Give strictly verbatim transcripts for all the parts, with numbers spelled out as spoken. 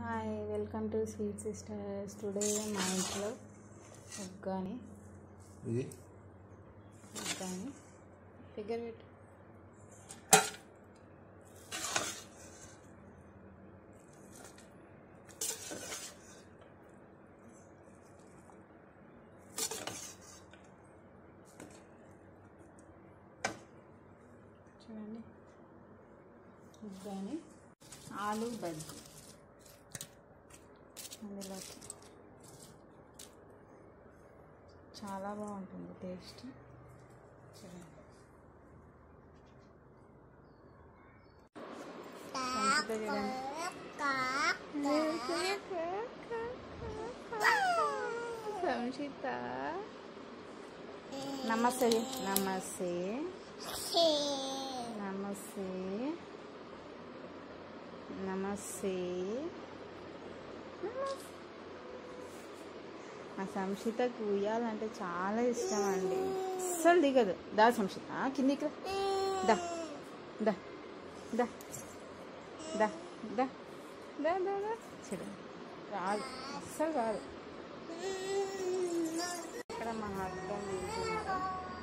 Hi welcome to sweet sisters. Today మా ఇంట్లో ఉగ్గాని ఇది ఉగ్గాని ఫిగర్ పెట్టు. చూడండి, ఉగ్గాని ఆలు బజ్జీ అందులోకి చాలా బాగుంటుంది టేస్ట్. చూడండి, సంషిత నమస్తే నమస్తే నమస్తే నమస్తే మా సంషితకు ఉయ్యాలంటే చాలా ఇష్టం అండి. అస్సలు దిగదు. దా సంషిత కిందికి దా దా దా దా దా దా దా దా చూడండి, రాదు, అస్సలు రాదు. ఇక్కడ మా హస్బెండ్ తింటున్నారు.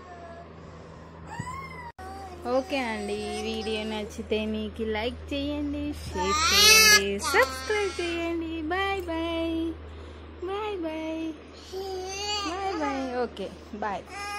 ఓకే అండి, ఈ వీడియో నచ్చితే మీకు లైక్ చేయండి, షేర్ చేయండి, సబ్స్క్రైబ్ చేయండి. Bye bye bye bye bye bye. Okay bye.